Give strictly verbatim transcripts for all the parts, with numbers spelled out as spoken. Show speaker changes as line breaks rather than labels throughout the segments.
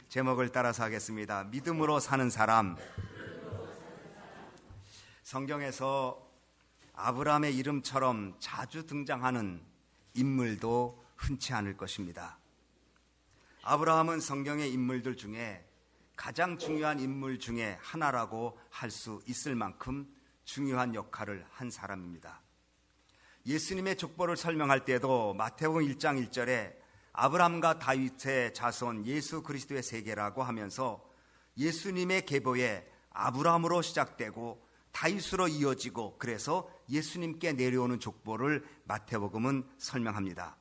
제목을 따라서 하겠습니다. 믿음으로 사는 사람. 성경에서 아브라함의 이름처럼 자주 등장하는 인물도 흔치 않을 것입니다. 아브라함은 성경의 인물들 중에 가장 중요한 인물 중에 하나라고 할 수 있을 만큼 중요한 역할을 한 사람입니다. 예수님의 족보를 설명할 때도 마태복음 일 장 일 절에 아브라함과 다윗의 자손 예수 그리스도의 세계라고 하면서 예수님의 계보에 아브라함으로 시작되고 다윗으로 이어지고 그래서 예수님께 내려오는 족보를 마태복음은 설명합니다.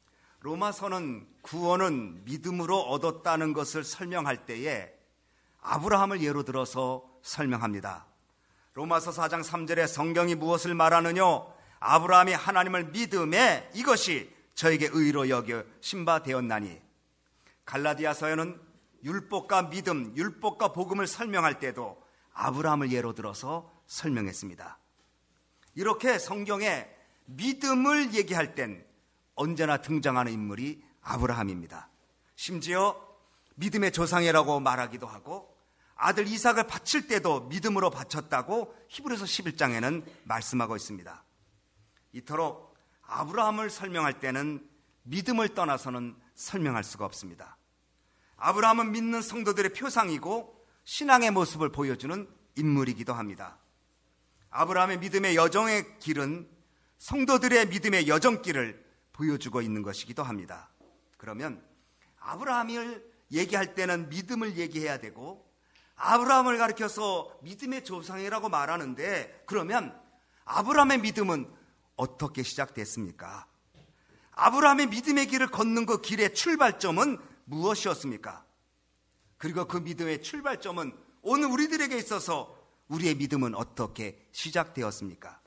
로마서는 구원은 믿음으로 얻었다는 것을 설명할 때에 아브라함을 예로 들어서 설명합니다. 로마서 사 장 삼 절에 성경이 무엇을 말하느냐? 아브라함이 하나님을 믿음에 이것이 저에게 의로 여겨 신바되었나니. 갈라디아서에는 율법과 믿음, 율법과 복음을 설명할 때도 아브라함을 예로 들어서 설명했습니다. 이렇게 성경에 믿음을 얘기할 땐 언제나 등장하는 인물이 아브라함입니다. 심지어 믿음의 조상이라고 말하기도 하고 아들 이삭을 바칠 때도 믿음으로 바쳤다고 히브리서 십일 장에는 말씀하고 있습니다. 이토록 아브라함을 설명할 때는 믿음을 떠나서는 설명할 수가 없습니다. 아브라함은 믿는 성도들의 표상이고 신앙의 모습을 보여주는 인물이기도 합니다. 아브라함의 믿음의 여정의 길은 성도들의 믿음의 여정길을 보여주고 있는 것이기도 합니다. 그러면 아브라함을 얘기할 때는 믿음을 얘기해야 되고 아브라함을 가리켜서 믿음의 조상이라고 말하는데 그러면 아브라함의 믿음은 어떻게 시작됐습니까? 아브라함의 믿음의 길을 걷는 그 길의 출발점은 무엇이었습니까? 그리고 그 믿음의 출발점은 오늘 우리들에게 있어서 우리의 믿음은 어떻게 시작되었습니까?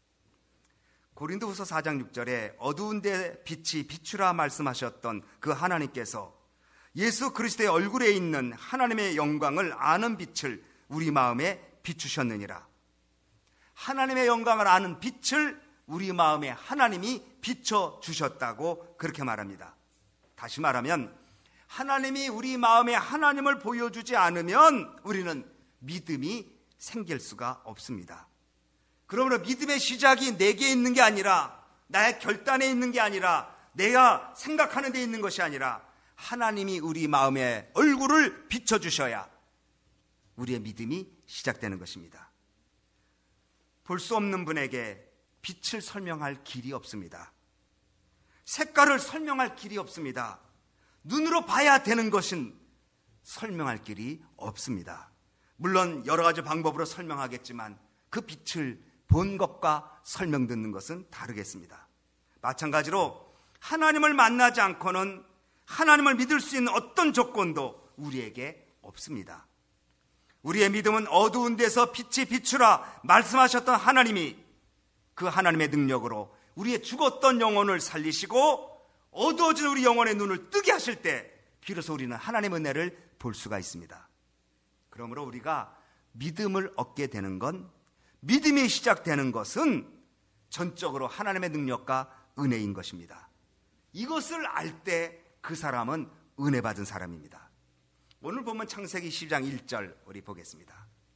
고린도후서 사 장 육 절에 어두운 데 빛이 비추라 말씀하셨던 그 하나님께서 예수 그리스도의 얼굴에 있는 하나님의 영광을 아는 빛을 우리 마음에 비추셨느니라. 하나님의 영광을 아는 빛을 우리 마음에 하나님이 비춰주셨다고 그렇게 말합니다. 다시 말하면 하나님이 우리 마음에 하나님을 보여주지 않으면 우리는 믿음이 생길 수가 없습니다. 그러므로 믿음의 시작이 내게 있는 게 아니라 나의 결단에 있는 게 아니라 내가 생각하는 데 있는 것이 아니라 하나님이 우리 마음에 얼굴을 비춰주셔야 우리의 믿음이 시작되는 것입니다. 볼 수 없는 분에게 빛을 설명할 길이 없습니다. 색깔을 설명할 길이 없습니다. 눈으로 봐야 되는 것은 설명할 길이 없습니다. 물론 여러 가지 방법으로 설명하겠지만 그 빛을 본 것과 설명 듣는 것은 다르겠습니다. 마찬가지로 하나님을 만나지 않고는 하나님을 믿을 수 있는 어떤 조건도 우리에게 없습니다. 우리의 믿음은 어두운 데서 빛이 비추라 말씀하셨던 하나님이 그 하나님의 능력으로 우리의 죽었던 영혼을 살리시고 어두워진 우리 영혼의 눈을 뜨게 하실 때 비로소 우리는 하나님의 은혜를 볼 수가 있습니다. 그러므로 우리가 믿음을 얻게 되는 건 믿음이 시작되는 것은 전적으로 하나님의 능력과 은혜인 것입니다. 이것을 알 때 그 사람은 은혜 받은 사람입니다. 오늘 보면 창세기 십 장 일 절 우리 보겠습니다.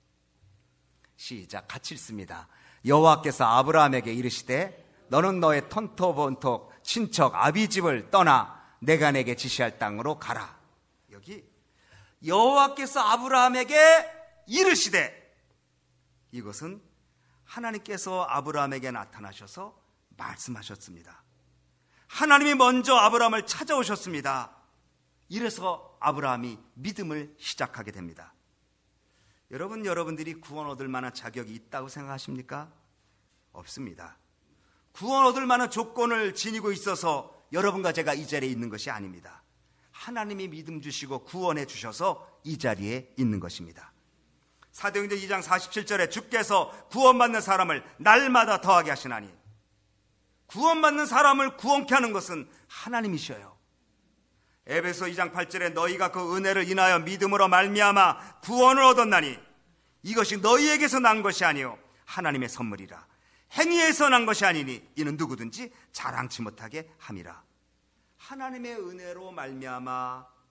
시작. 같이 읽습니다. 여호와께서 아브라함에게 이르시되 너는 너의 턴토본톡 친척 아비집을 떠나 내가 내게 지시할 땅으로 가라. 여기 여호와께서 아브라함에게 이르시되 이것은 하나님께서 아브라함에게 나타나셔서 말씀하셨습니다. 하나님이 먼저 아브라함을 찾아오셨습니다. 이래서 아브라함이 믿음을 시작하게 됩니다. 여러분, 여러분들이 구원 얻을 만한 자격이 있다고 생각하십니까? 없습니다. 구원 얻을 만한 조건을 지니고 있어서 여러분과 제가 이 자리에 있는 것이 아닙니다. 하나님이 믿음 주시고 구원해 주셔서 이 자리에 있는 것입니다. 사도행전 이 장 사십칠 절에 주께서 구원받는 사람을 날마다 더하게 하시나니 구원받는 사람을 구원케 하는 것은 하나님이셔요. 에베소 이 장 팔 절에 너희가 그 은혜를 인하여 믿음으로 말미암아 구원을 얻었나니 이것이 너희에게서 난 것이 아니요 하나님의 선물이라. 행위에서 난 것이 아니니 이는 누구든지 자랑치 못하게 함이라. 하나님의 은혜로 말미암아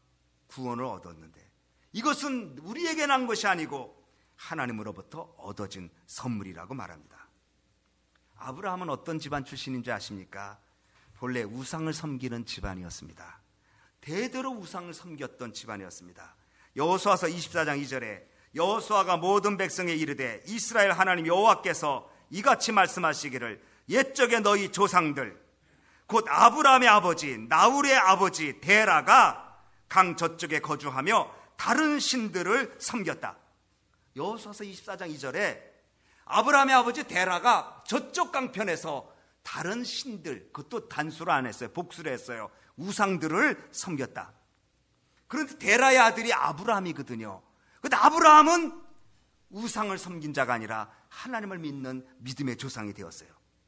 구원을 얻었는데 이것은 우리에게 난 것이 아니고 하나님으로부터 얻어진 선물이라고 말합니다. 아브라함은 어떤 집안 출신인지 아십니까? 본래 우상을 섬기는 집안이었습니다. 대대로 우상을 섬겼던 집안이었습니다. 여호수아서 이십사 장 이 절에 여호수아가 모든 백성에 이르되 이스라엘 하나님 여호와께서 이같이 말씀하시기를 옛적에 너희 조상들 곧 아브라함의 아버지 나홀의 아버지 데라가 강 저쪽에 거주하며 다른 신들을 섬겼다. 여호수아서 이십사 장 이 절에 아브라함의 아버지 데라가 저쪽 강편에서 다른 신들, 그것도 단수를 안 했어요. 복수를 했어요. 우상들을 섬겼다. 그런데 데라의 아들이 아브라함이거든요. 그런데 아브라함은 우상을 섬긴 자가 아니라 하나님을 믿는 믿음의 조상이 되었어요.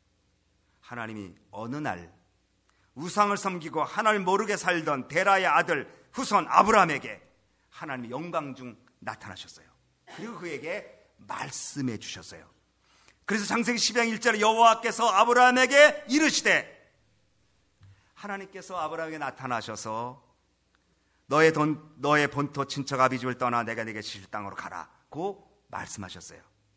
하나님이 어느 날 우상을 섬기고 하나님을 모르게 살던 데라의 아들 후손 아브라함에게 하나님이 영광 중 나타나셨어요. 그리고 그에게 말씀해 주셨어요. 그래서 창세기 십이 장 일 절에 여호와께서 아브라함에게 이르시되, 하나님께서 아브라함에게 나타나셔서 너의 돈, 너의 본토 친척 아비집을 떠나 내가 네게 지실 땅으로 가라고 말씀하셨어요.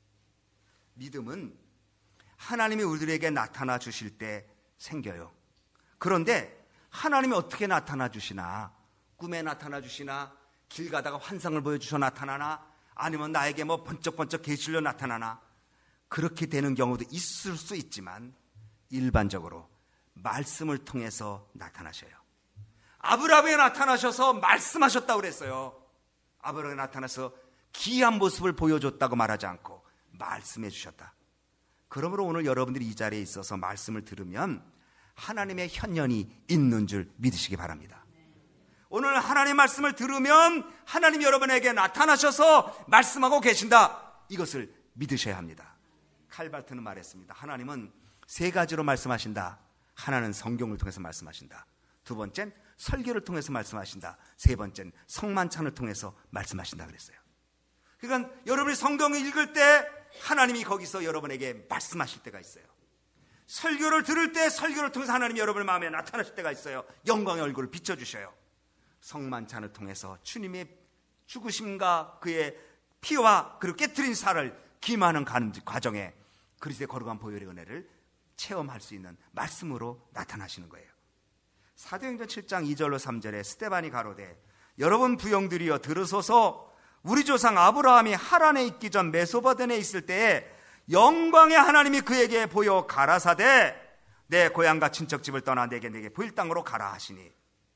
믿음은 하나님이 우리들에게 나타나 주실 때 생겨요. 그런데 하나님이 어떻게 나타나 주시나? 꿈에 나타나 주시나? 길 가다가 환상을 보여주셔 나타나나? 아니면 나에게 뭐 번쩍번쩍 계시로 나타나나? 그렇게 되는 경우도 있을 수 있지만 일반적으로 말씀을 통해서 나타나셔요. 아브라함에게 나타나셔서 말씀하셨다고 그랬어요. 아브라함에게 나타나서 기이한 모습을 보여줬다고 말하지 않고 말씀해 주셨다. 그러므로 오늘 여러분들이 이 자리에 있어서 말씀을 들으면 하나님의 현현이 있는 줄 믿으시기 바랍니다. 오늘 하나님 말씀을 들으면 하나님 여러분에게 나타나셔서 말씀하고 계신다. 이것을 믿으셔야 합니다. 칼발트는 말했습니다. 하나님은 세 가지로 말씀하신다. 하나는 성경을 통해서 말씀하신다. 두 번째는 설교를 통해서 말씀하신다. 세 번째는 성만찬을 통해서 말씀하신다 그랬어요. 그러니까 여러분이 성경을 읽을 때 하나님이 거기서 여러분에게 말씀하실 때가 있어요. 설교를 들을 때 설교를 통해서 하나님이 여러분의 마음에 나타나실 때가 있어요. 영광의 얼굴을 비춰주셔요. 성만찬을 통해서 주님의 죽으심과 그의 피와 그리고 깨트린 살을 기만하는 과정에 그리스도의 거룩한 보혈의 은혜를 체험할 수 있는 말씀으로 나타나시는 거예요. 사도행전 칠 장 이 절로 삼 절에 스데반이 가로되, 여러분 부형들이여 들으소서. 우리 조상 아브라함이 하란에 있기 전 메소바덴에 있을 때에 영광의 하나님이 그에게 보여 가라사대 내 고향과 친척집을 떠나 내게 내게 보일 땅으로 가라 하시니,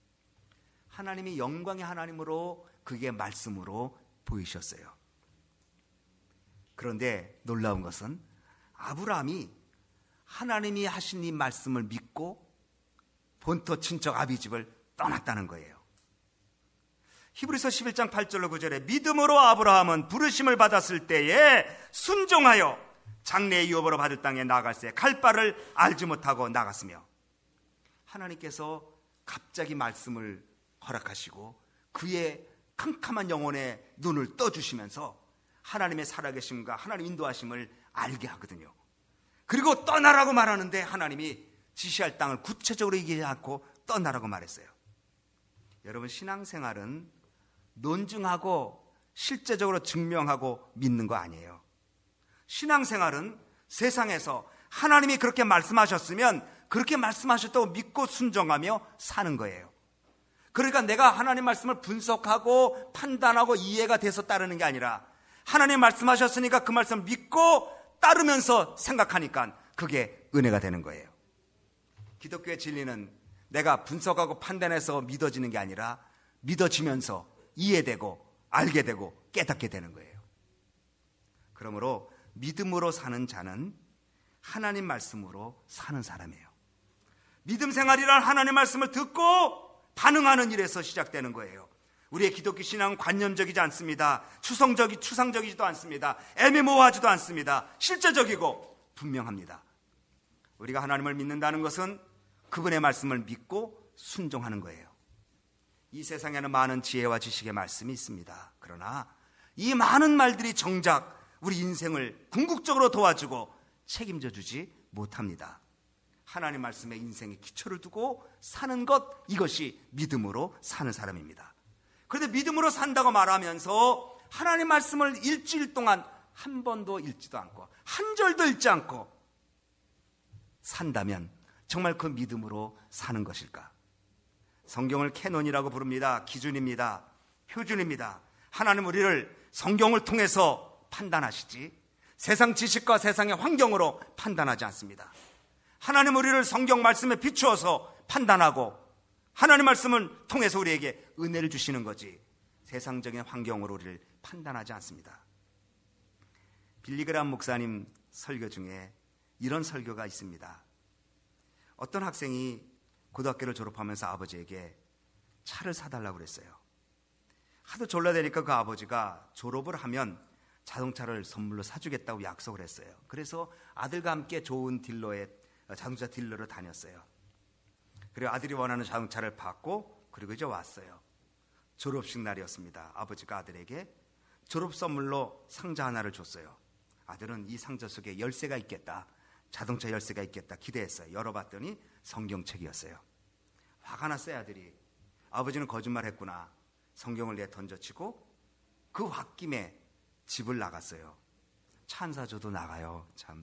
하나님이 영광의 하나님으로 그게 말씀으로 보이셨어요. 그런데 놀라운 것은 아브라함이 하나님이 하신 이 말씀을 믿고 본토 친척 아비집을 떠났다는 거예요. 히브리서 십일 장 팔 절로 구 절에 믿음으로 아브라함은 부르심을 받았을 때에 순종하여 장래의 유업으로 받을 땅에 나아갈새 갈 바를 알지 못하고 나갔으며, 하나님께서 갑자기 말씀을 허락하시고 그의 캄캄한 영혼의 눈을 떠주시면서 하나님의 살아계심과 하나님 인도하심을 알게 하거든요. 그리고 떠나라고 말하는데 하나님이 지시할 땅을 구체적으로 얘기하지 않고 떠나라고 말했어요. 여러분, 신앙생활은 논증하고 실제적으로 증명하고 믿는 거 아니에요. 신앙생활은 세상에서 하나님이 그렇게 말씀하셨으면 그렇게 말씀하셨다고 믿고 순종하며 사는 거예요. 그러니까 내가 하나님 말씀을 분석하고 판단하고 이해가 돼서 따르는 게 아니라 하나님 말씀하셨으니까 그 말씀을 믿고 따르면서 생각하니까 그게 은혜가 되는 거예요. 기독교의 진리는 내가 분석하고 판단해서 믿어지는 게 아니라 믿어지면서 이해되고 알게 되고 깨닫게 되는 거예요. 그러므로 믿음으로 사는 자는 하나님 말씀으로 사는 사람이에요. 믿음 생활이란 하나님 말씀을 듣고 반응하는 일에서 시작되는 거예요. 우리의 기독교 신앙은 관념적이지 않습니다. 추상적이, 추상적이지도 않습니다. 애매모호하지도 않습니다. 실제적이고 분명합니다. 우리가 하나님을 믿는다는 것은 그분의 말씀을 믿고 순종하는 거예요. 이 세상에는 많은 지혜와 지식의 말씀이 있습니다. 그러나 이 많은 말들이 정작 우리 인생을 궁극적으로 도와주고 책임져 주지 못합니다. 하나님 말씀에 인생의 기초를 두고 사는 것, 이것이 믿음으로 사는 사람입니다. 그런데 믿음으로 산다고 말하면서 하나님 말씀을 일주일 동안 한 번도 읽지도 않고 한 절도 읽지 않고 산다면 정말 그 믿음으로 사는 것일까? 성경을 캐논이라고 부릅니다. 기준입니다. 표준입니다. 하나님 우리를 성경을 통해서 판단하시지 세상 지식과 세상의 환경으로 판단하지 않습니다. 하나님 우리를 성경 말씀에 비추어서 판단하고 하나님 말씀을 통해서 우리에게 은혜를 주시는 거지 세상적인 환경으로 우리를 판단하지 않습니다. 빌리그람 목사님 설교 중에 이런 설교가 있습니다. 어떤 학생이 고등학교를 졸업하면서 아버지에게 차를 사달라고 그랬어요. 하도 졸라대니까 그 아버지가 졸업을 하면 자동차를 선물로 사주겠다고 약속을 했어요. 그래서 아들과 함께 좋은 딜러에 자동차 딜러로 다녔어요. 그리고 아들이 원하는 자동차를 받고 그리고 이제 왔어요. 졸업식 날이었습니다. 아버지가 아들에게 졸업 선물로 상자 하나를 줬어요. 아들은 이 상자 속에 열쇠가 있겠다, 자동차 열쇠가 있겠다 기대했어요. 열어봤더니 성경책이었어요. 화가 났어요. 아들이. 아버지는 거짓말했구나. 성경을 내 던져치고 그 홧김에 집을 나갔어요. 차 안 사줘도 나가요. 참.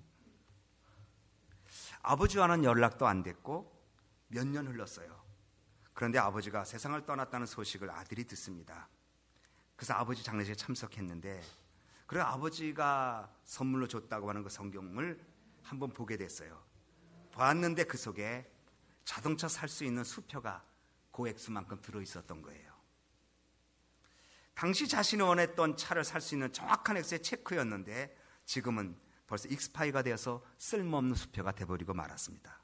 아버지와는 연락도 안 됐고 몇 년 흘렀어요. 그런데 아버지가 세상을 떠났다는 소식을 아들이 듣습니다. 그래서 아버지 장례식에 참석했는데 그래 아버지가 선물로 줬다고 하는 그 성경을 한번 보게 됐어요. 봤는데 그 속에 자동차 살 수 있는 수표가 그 액수만큼 들어있었던 거예요. 당시 자신이 원했던 차를 살 수 있는 정확한 액수의 체크였는데 지금은 벌써 익스파이가 되어서 쓸모없는 수표가 돼버리고 말았습니다.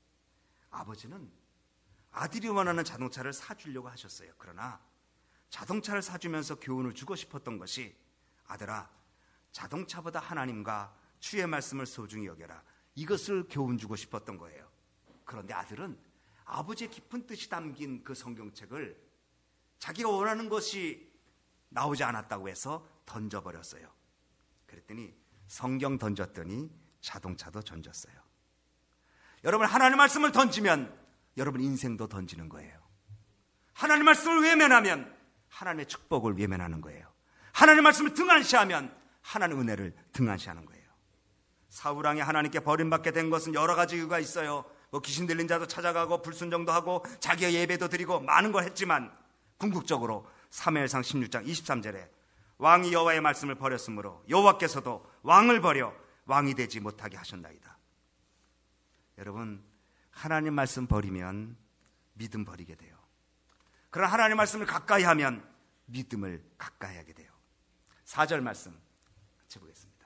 아버지는 아들이 원하는 자동차를 사주려고 하셨어요. 그러나 자동차를 사주면서 교훈을 주고 싶었던 것이 아들아, 자동차보다 하나님과 주의 말씀을 소중히 여겨라. 이것을 교훈 주고 싶었던 거예요. 그런데 아들은 아버지의 깊은 뜻이 담긴 그 성경책을 자기가 원하는 것이 나오지 않았다고 해서 던져버렸어요. 그랬더니 성경 던졌더니 자동차도 던졌어요. 여러분, 하나님 말씀을 던지면 여러분 인생도 던지는 거예요. 하나님 말씀을 외면하면 하나님의 축복을 외면하는 거예요. 하나님 말씀을 등한시하면 하나님의 은혜를 등한시하는 거예요. 사울왕이 하나님께 버림받게 된 것은 여러 가지 이유가 있어요. 뭐 귀신 들린 자도 찾아가고 불순종도 하고 자기의 예배도 드리고 많은 걸 했지만 궁극적으로 사무엘상 십육 장 이십삼 절에 왕이 여호와의 말씀을 버렸으므로 여호와께서도 왕을 버려 왕이 되지 못하게 하셨나이다. 여러분, 하나님 말씀 버리면 믿음 버리게 돼요. 그러나 하나님 말씀을 가까이 하면 믿음을 가까이 하게 돼요. 사 절 말씀 같이 보겠습니다.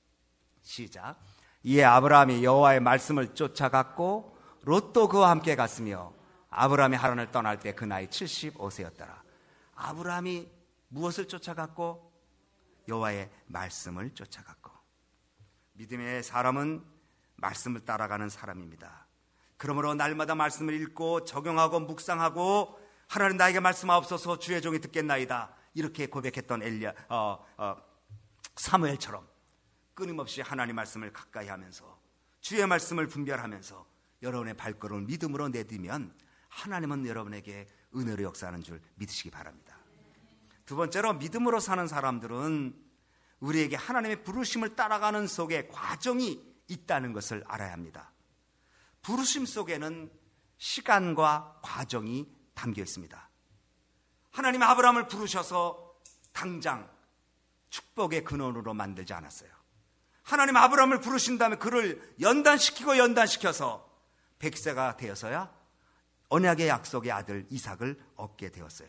시작. 이에 아브라함이 여호와의 말씀을 쫓아갔고 롯도 그와 함께 갔으며 아브라함이 하란을 떠날 때 그 나이 칠십오 세였더라. 아브라함이 무엇을 쫓아갔고? 여호와의 말씀을 쫓아갔고. 믿음의 사람은 말씀을 따라가는 사람입니다. 그러므로 날마다 말씀을 읽고 적용하고 묵상하고 하나님 나에게 말씀하옵소서 주의 종이 듣겠나이다 이렇게 고백했던 엘리야 어, 어, 사무엘처럼 끊임없이 하나님 말씀을 가까이 하면서 주의 말씀을 분별하면서 여러분의 발걸음을 믿음으로 내디면 하나님은 여러분에게 은혜로 역사하는 줄 믿으시기 바랍니다. 두 번째로 믿음으로 사는 사람들은 우리에게 하나님의 부르심을 따라가는 속에 과정이 있다는 것을 알아야 합니다. 부르심 속에는 시간과 과정이 담겨 있습니다. 하나님 아브라함을 부르셔서 당장 축복의 근원으로 만들지 않았어요. 하나님 아브라함을 부르신 다음에 그를 연단시키고 연단시켜서 백 세가 되어서야 언약의 약속의 아들 이삭을 얻게 되었어요.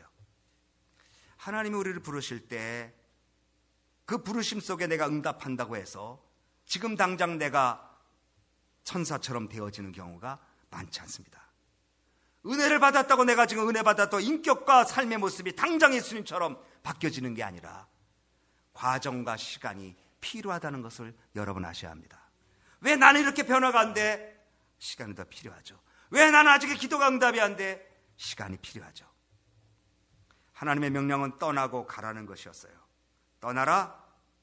하나님이 우리를 부르실 때 그 부르심 속에 내가 응답한다고 해서 지금 당장 내가 천사처럼 되어지는 경우가 많지 않습니다. 은혜를 받았다고 내가 지금 은혜 받았다고 인격과 삶의 모습이 당장 예수님처럼 바뀌어지는 게 아니라 과정과 시간이 필요하다는 것을 여러분 아셔야 합니다. 왜 나는 이렇게 변화가 안 돼? 시간이 더 필요하죠. 왜 나는 아직 기도가 응답이 안 돼? 시간이 필요하죠. 하나님의 명령은 떠나고 가라는 것이었어요. 떠나라,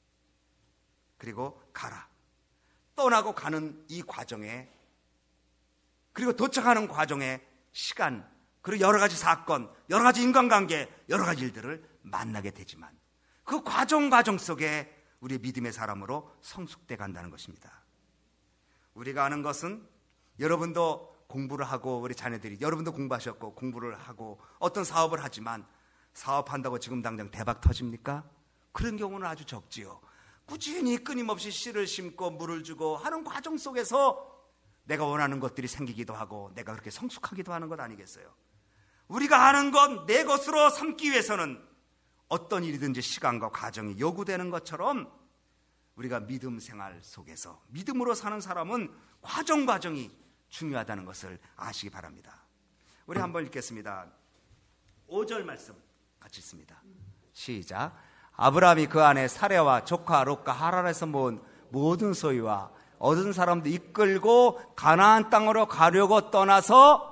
그리고 가라. 떠나고 가는 이 과정에, 그리고 도착하는 과정에 시간, 그리고 여러 가지 사건, 여러 가지 인간관계, 여러 가지 일들을 만나게 되지만 그 과정 과정 속에 우리의 믿음의 사람으로 성숙돼 간다는 것입니다. 우리가 아는 것은 여러분도 공부를 하고 우리 자녀들이 여러분도 공부하셨고 공부를 하고 어떤 사업을 하지만 사업한다고 지금 당장 대박 터집니까? 그런 경우는 아주 적지요. 꾸준히 끊임없이 씨를 심고 물을 주고 하는 과정 속에서 내가 원하는 것들이 생기기도 하고 내가 그렇게 성숙하기도 하는 것 아니겠어요? 우리가 아는 건 내 것으로 삼기 위해서는 어떤 일이든지 시간과 과정이 요구되는 것처럼 우리가 믿음 생활 속에서 믿음으로 사는 사람은 과정 과정이 중요하다는 것을 아시기 바랍니다. 우리 한번 읽겠습니다. 오 절 말씀 같이 읽습니다. 시작. 아브라함이 그 안에 사레와 조카 롯과 하란에서 모은 모든 소유와 얻은 사람도 이끌고 가나안 땅으로 가려고 떠나서,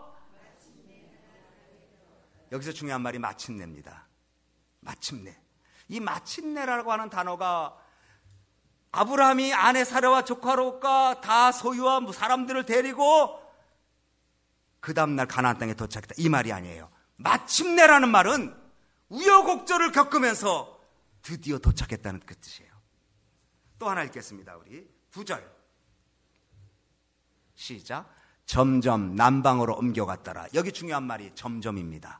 여기서 중요한 말이 마침내입니다. 마침내. 이 마침내라고 하는 단어가 아브라함이 아내 사레와 조카 롯과 다 소유와 사람들을 데리고 그 다음날 가나안 땅에 도착했다, 이 말이 아니에요. 마침내라는 말은 우여곡절을 겪으면서 드디어 도착했다는 그 뜻이에요. 또 하나 읽겠습니다. 우리 구 절 시작. 점점 남방으로 옮겨갔더라. 여기 중요한 말이 점점입니다.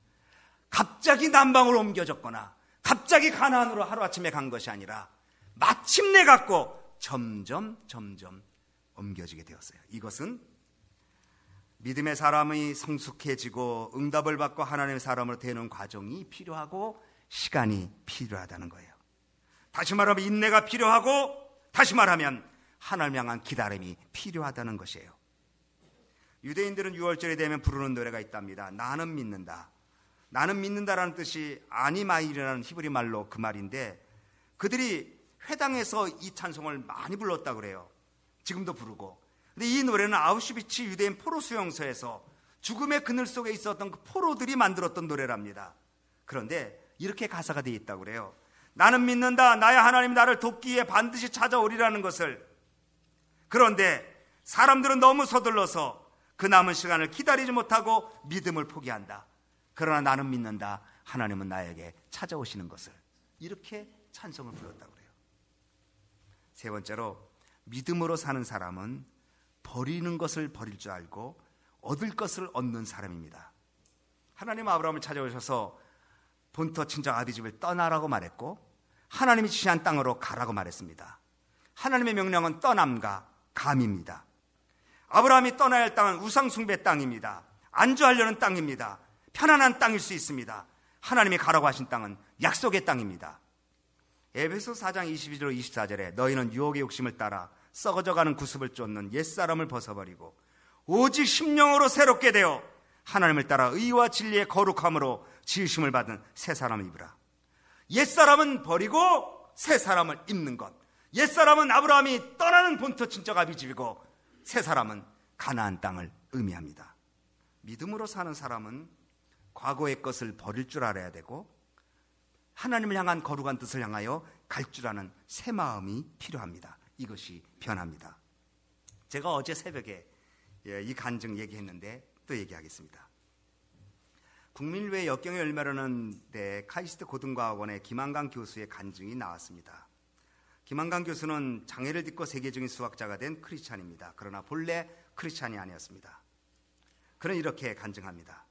갑자기 남방으로 옮겨졌거나 갑자기 가나안으로 하루아침에 간 것이 아니라 마침내 갔고 점점 점점 옮겨지게 되었어요. 이것은 믿음의 사람이 성숙해지고 응답을 받고 하나님의 사람으로 되는 과정이 필요하고 시간이 필요하다는 거예요. 다시 말하면 인내가 필요하고, 다시 말하면 하나님 향한 기다림이 필요하다는 것이에요. 유대인들은 유월절이 되면 부르는 노래가 있답니다. 나는 믿는다. 나는 믿는다라는 뜻이 아니마일이라는 히브리 말로 그 말인데, 그들이 회당에서 이 찬송을 많이 불렀다고 그래요. 지금도 부르고. 근데 이 노래는 아우슈비츠 유대인 포로 수용소에서 죽음의 그늘 속에 있었던 그 포로들이 만들었던 노래랍니다. 그런데 이렇게 가사가 되어 있다고 그래요. 나는 믿는다. 나의 하나님 나를 돕기에 반드시 찾아오리라는 것을. 그런데 사람들은 너무 서둘러서 그 남은 시간을 기다리지 못하고 믿음을 포기한다. 그러나 나는 믿는다. 하나님은 나에게 찾아오시는 것을. 이렇게 찬송을 불렀다고 그래요. 세 번째로, 믿음으로 사는 사람은 버리는 것을 버릴 줄 알고 얻을 것을 얻는 사람입니다. 하나님 아브라함을 찾아오셔서 본토 친정 아비 집을 떠나라고 말했고 하나님이 지시한 땅으로 가라고 말했습니다. 하나님의 명령은 떠남과 감입니다. 아브라함이 떠나야 할 땅은 우상숭배 땅입니다. 안주하려는 땅입니다. 편안한 땅일 수 있습니다. 하나님이 가라고 하신 땅은 약속의 땅입니다. 에베소 사 장 이십이 절 이십사 절에 너희는 유혹의 욕심을 따라 썩어져가는 구습을 쫓는 옛사람을 벗어버리고 오직 심령으로 새롭게 되어 하나님을 따라 의와 진리의 거룩함으로 지으심을 받은 새 사람을 입으라. 옛사람은 버리고 새 사람을 입는 것. 옛사람은 아브라함이 떠나는 본토 친척 아비 집이고 새 사람은 가나안 땅을 의미합니다. 믿음으로 사는 사람은 과거의 것을 버릴 줄 알아야 되고 하나님을 향한 거룩한 뜻을 향하여 갈 줄 아는 새 마음이 필요합니다. 이것이 변합니다. 제가 어제 새벽에 이 간증 얘기했는데 또 얘기하겠습니다. 국민일보의 역경의 열매라는 데 카이스트 고등과학원의 김한강 교수의 간증이 나왔습니다. 김한강 교수는 장애를 딛고 세계적인 수학자가 된 크리스찬입니다. 그러나 본래 크리스찬이 아니었습니다. 그는 이렇게 간증합니다.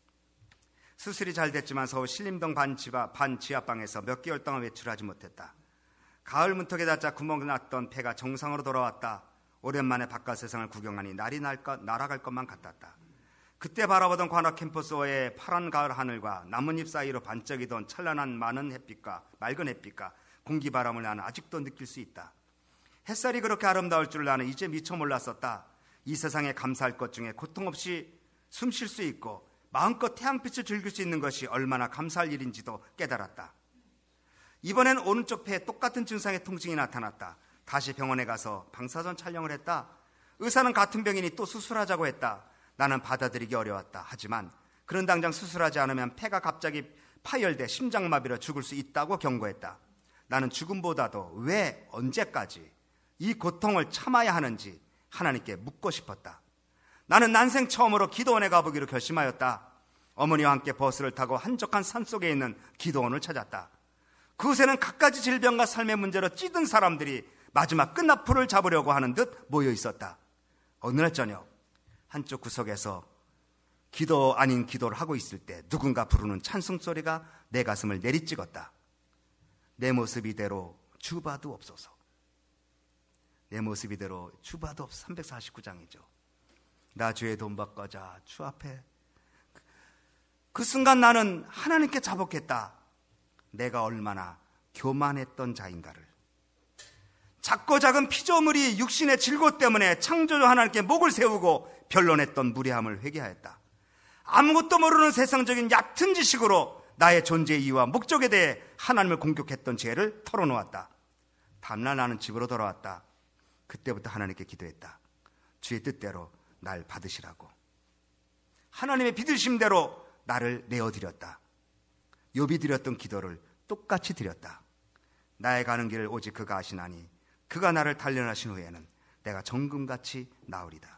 수술이 잘 됐지만 서울 신림동 반지하, 반지하방에서 몇 개월 동안 외출하지 못했다. 가을 문턱에 닿자 구멍 났던 폐가 정상으로 돌아왔다. 오랜만에 바깥 세상을 구경하니 날이 날 것, 날아갈 것만 같았다. 그때 바라보던 관악 캠퍼스의 파란 가을 하늘과 나뭇잎 사이로 반짝이던 찬란한 많은 햇빛과 맑은 햇빛과 공기바람을 나는 아직도 느낄 수 있다. 햇살이 그렇게 아름다울 줄 나는 이제 미처 몰랐었다. 이 세상에 감사할 것 중에 고통 없이 숨 쉴 수 있고 마음껏 태양빛을 즐길 수 있는 것이 얼마나 감사할 일인지도 깨달았다. 이번엔 오른쪽 폐에 똑같은 증상의 통증이 나타났다. 다시 병원에 가서 방사선 촬영을 했다. 의사는 같은 병이니 또 수술하자고 했다. 나는 받아들이기 어려웠다. 하지만 그는 당장 수술하지 않으면 폐가 갑자기 파열돼 심장마비로 죽을 수 있다고 경고했다. 나는 죽음보다도 왜 언제까지 이 고통을 참아야 하는지 하나님께 묻고 싶었다. 나는 난생 처음으로 기도원에 가보기로 결심하였다. 어머니와 함께 버스를 타고 한적한 산속에 있는 기도원을 찾았다. 그곳에는 갖가지 질병과 삶의 문제로 찌든 사람들이 마지막 끝나풀을 잡으려고 하는 듯 모여 있었다. 어느 날 저녁 한쪽 구석에서 기도 아닌 기도를 하고 있을 때 누군가 부르는 찬송소리가 내 가슴을 내리찍었다. 내 모습 이대로 주봐도 없소서. 내 모습 이대로 주봐도 없어. 삼백사십구 장이죠. 나 죄의 돈 바꿔자 주 앞에. 그 순간 나는 하나님께 자복했다. 내가 얼마나 교만했던 자인가를. 작고 작은 피조물이 육신의 질고 때문에 창조주 하나님께 목을 세우고 변론했던 무례함을 회개하였다. 아무것도 모르는 세상적인 얕은 지식으로 나의 존재 이유와 목적에 대해 하나님을 공격했던 죄를 털어놓았다. 다음날 나는 집으로 돌아왔다. 그때부터 하나님께 기도했다. 주의 뜻대로 날 받으시라고. 하나님의 믿으심대로 나를 내어드렸다. 욥이 드렸던 기도를 똑같이 드렸다. 나의 가는 길을 오직 그가 아시나니 그가 나를 단련하신 후에는 내가 정금같이 나으리다.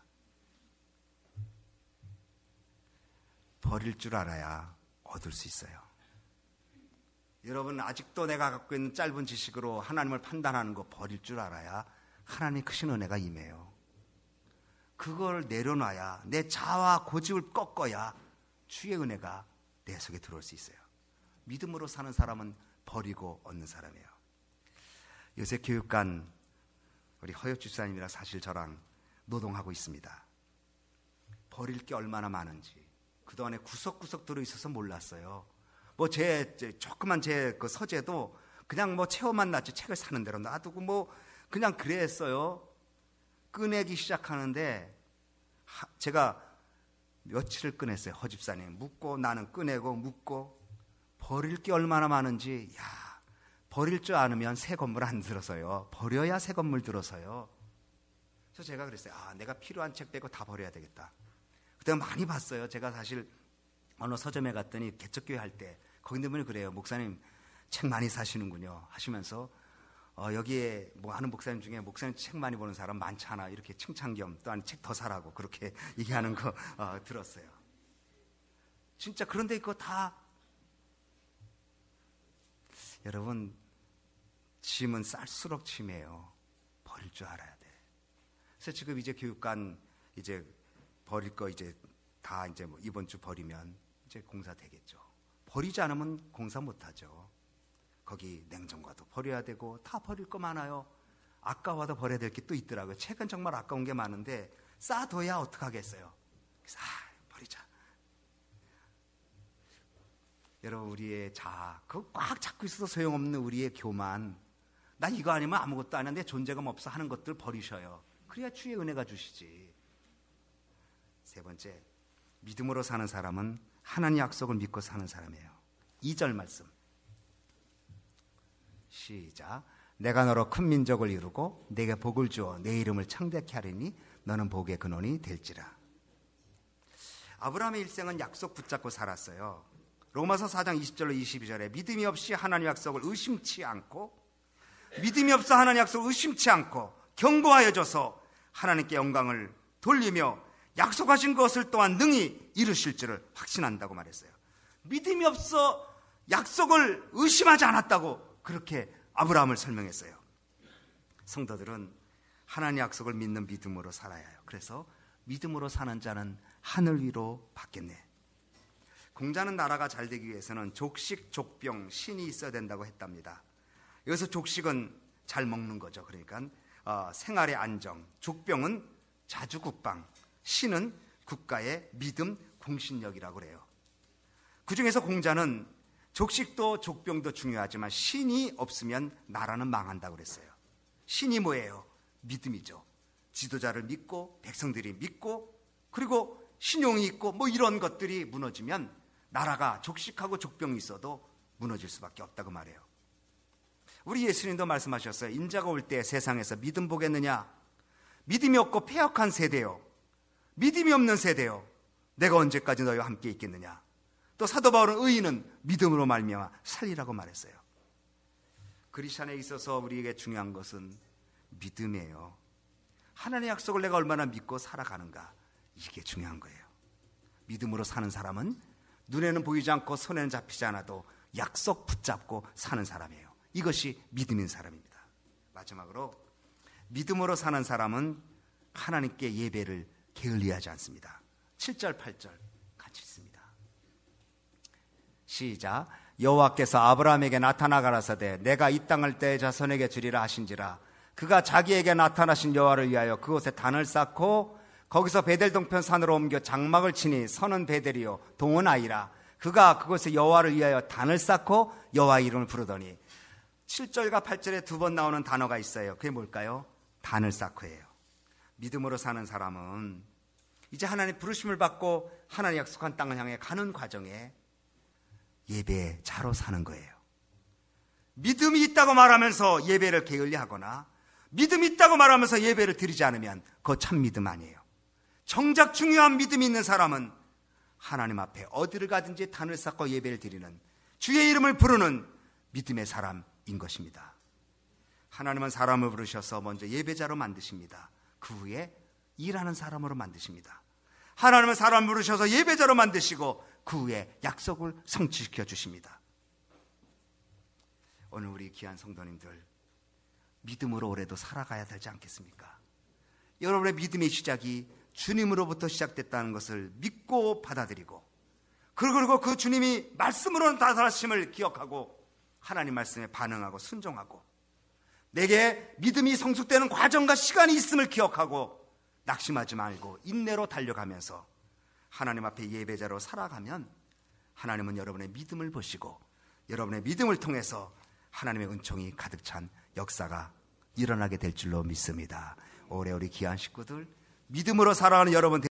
버릴 줄 알아야 얻을 수 있어요. 여러분, 아직도 내가 갖고 있는 짧은 지식으로 하나님을 판단하는 거 버릴 줄 알아야 하나님의 크신 은혜가 임해요. 그걸 내려놔야, 내 자아와 고집을 꺾어야 주의 은혜가 내 속에 들어올 수 있어요. 믿음으로 사는 사람은 버리고 얻는 사람이에요. 요새 교육관 우리 허엽 집사님이랑 사실 저랑 노동하고 있습니다. 버릴 게 얼마나 많은지 그동안에 구석구석 들어있어서 몰랐어요. 뭐 제 조그만 제 그 서재도 그냥 뭐 체험만 났지 책을 사는 대로 놔두고 뭐 그냥 그랬어요. 꺼내기 시작하는데 하, 제가 며칠을 꺼냈어요. 허 집사님 묻고 나는 꺼내고 묻고. 버릴 게 얼마나 많은지. 야, 버릴 줄 아면 새 건물 안 들어서요. 버려야 새 건물 들어서요. 그래서 제가 그랬어요. 아, 내가 필요한 책 빼고 다 버려야 되겠다. 그때 많이 봤어요. 제가 사실 어느 서점에 갔더니 개척교회 할 때 거기 있는 분이 그래요. 목사님 책 많이 사시는군요 하시면서 어, 여기에 뭐 아는 목사님 중에 목사님 책 많이 보는 사람 많잖아 이렇게 칭찬 겸 또 아니 책 더 사라고 그렇게 얘기하는 거 어, 들었어요. 진짜 그런데 이거 다 여러분 짐은 쌀수록 짐이에요. 버릴 줄 알아야 돼. 그래서 지금 이제 교육관 이제 버릴 거 이제 다 이제 뭐 이번 주 버리면 이제 공사 되겠죠. 버리지 않으면 공사 못 하죠. 거기 냉장고도 버려야 되고 다 버릴 거 많아요. 아까워도 버려야 될 게 또 있더라고요. 책은 정말 아까운 게 많은데 쌓아둬야 어떡하겠어요. 그래서 아, 버리자. 여러분 우리의 자아 그거 꽉 잡고 있어도 소용없는 우리의 교만. 나 이거 아니면 아무것도 안 하는데 존재감 없어 하는 것들 버리셔요. 그래야 주의 은혜가 주시지. 세 번째, 믿음으로 사는 사람은 하나님의 약속을 믿고 사는 사람이에요. 이 절 말씀 시작. 내가 너로 큰 민족을 이루고 내게 복을 주어 내 이름을 창대케 하리니 너는 복의 근원이 될지라. 아브라함의 일생은 약속 붙잡고 살았어요. 로마서 사 장 이십 절로 이십이 절에 믿음이 없이 하나님의 약속을 의심치 않고 믿음이 없어 하나님의 약속을 의심치 않고 견고하여져서 하나님께 영광을 돌리며 약속하신 것을 또한 능히 이루실 줄을 확신한다고 말했어요. 믿음이 없어 약속을 의심하지 않았다고 그렇게 아브라함을 설명했어요. 성도들은 하나님의 약속을 믿는 믿음으로 살아야 해요. 그래서 믿음으로 사는 자는 하늘 위로 받겠네. 공자는 나라가 잘 되기 위해서는 족식, 족병, 신이 있어야 된다고 했답니다. 여기서 족식은 잘 먹는 거죠. 그러니까 어, 생활의 안정, 족병은 자주국방, 신은 국가의 믿음, 공신력이라고 그래요. 그중에서 공자는 족식도 족병도 중요하지만 신이 없으면 나라는 망한다고 그랬어요. 신이 뭐예요? 믿음이죠. 지도자를 믿고 백성들이 믿고 그리고 신용이 있고 뭐 이런 것들이 무너지면 나라가 족식하고 족병이 있어도 무너질 수밖에 없다고 말해요. 우리 예수님도 말씀하셨어요. 인자가 올 때 세상에서 믿음 보겠느냐? 믿음이 없고 패역한 세대요. 믿음이 없는 세대요. 내가 언제까지 너희와 함께 있겠느냐? 또 사도 바울은 의인은 믿음으로 말미암아 살리라고 말했어요. 크리스천에 있어서 우리에게 중요한 것은 믿음이에요. 하나님의 약속을 내가 얼마나 믿고 살아가는가, 이게 중요한 거예요. 믿음으로 사는 사람은 눈에는 보이지 않고 손에는 잡히지 않아도 약속 붙잡고 사는 사람이에요. 이것이 믿음인 사람입니다. 마지막으로 믿음으로 사는 사람은 하나님께 예배를 게을리하지 않습니다. 칠 절 팔 절 같이 읽습니다. 시작. 여호와께서 아브라함에게 나타나 가라사대 내가 이 땅을 내 자손에게 주리라 하신지라. 그가 자기에게 나타나신 여호와를 위하여 그곳에 단을 쌓고 거기서 베델 동편 산으로 옮겨 장막을 치니 선은 베델이요 동은 아이라. 그가 그곳에 여호와를 위하여 단을 쌓고 여호와 이름을 부르더니. 칠 절과 팔 절에 두 번 나오는 단어가 있어요. 그게 뭘까요? 단을 쌓고예요. 믿음으로 사는 사람은 이제 하나님 부르심을 받고 하나님 약속한 땅을 향해 가는 과정에 예배의 자로 사는 거예요. 믿음이 있다고 말하면서 예배를 게을리하거나 믿음이 있다고 말하면서 예배를 드리지 않으면 그거 참 믿음 아니에요. 정작 중요한 믿음이 있는 사람은 하나님 앞에 어디를 가든지 단을 쌓고 예배를 드리는 주의 이름을 부르는 믿음의 사람인 것입니다. 하나님은 사람을 부르셔서 먼저 예배자로 만드십니다. 그 후에 일하는 사람으로 만드십니다. 하나님은 사람을 부르셔서 예배자로 만드시고 그 후에 약속을 성취시켜 주십니다. 오늘 우리 귀한 성도님들 믿음으로 올해도 살아가야 되지 않겠습니까? 여러분의 믿음의 시작이 주님으로부터 시작됐다는 것을 믿고 받아들이고 그리고 그 주님이 말씀으로 다스리심을 기억하고 하나님 말씀에 반응하고 순종하고 내게 믿음이 성숙되는 과정과 시간이 있음을 기억하고 낙심하지 말고 인내로 달려가면서 하나님 앞에 예배자로 살아가면 하나님은 여러분의 믿음을 보시고 여러분의 믿음을 통해서 하나님의 은총이 가득 찬 역사가 일어나게 될 줄로 믿습니다. 올해 우리 귀한 식구들 믿음으로 살아가는 여러분